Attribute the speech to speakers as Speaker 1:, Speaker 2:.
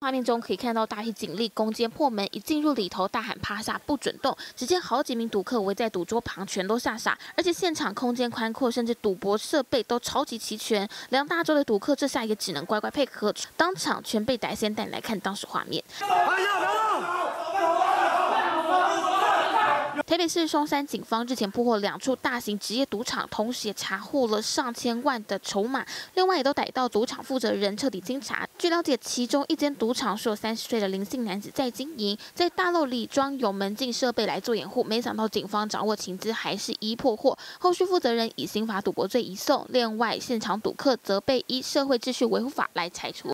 Speaker 1: 画面中可以看到大批警力攻坚破门，一进入里头大喊趴下不准动。只见好几名赌客围在赌桌旁，全都吓傻，而且现场空间宽阔，甚至赌博设备都超级齐全。2大洲的赌客这下也只能乖乖配合，当场全被逮。先带你来看当时画面。台北市松山警方日前破获2处大型职业赌场，同时也查获了上千万的筹码，另外也都逮到赌场负责人，彻底清查。据了解，其中一间赌场是有30岁的林姓男子在经营，在大楼里装有门禁设备来做掩护，没想到警方掌握情资，还是一破获。后续负责人以刑法赌博罪移送，另外现场赌客则被依社会秩序维护法来裁处。